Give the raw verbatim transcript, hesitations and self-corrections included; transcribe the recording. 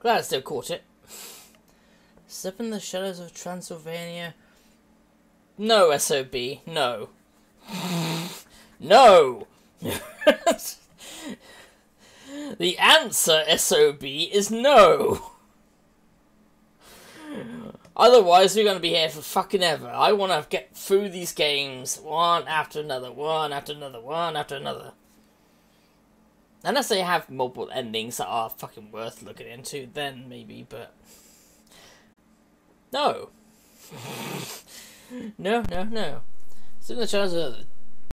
Glad I still caught it. Step in the shadows of Transylvania. No, S O B. No. No! The answer, S O B, is no! Otherwise, we're going to be here for fucking ever. I want to get through these games one after another, one after another, one after another. Unless they have multiple endings that are fucking worth looking into, then maybe, but... No. No, no, no. It's in the shadows of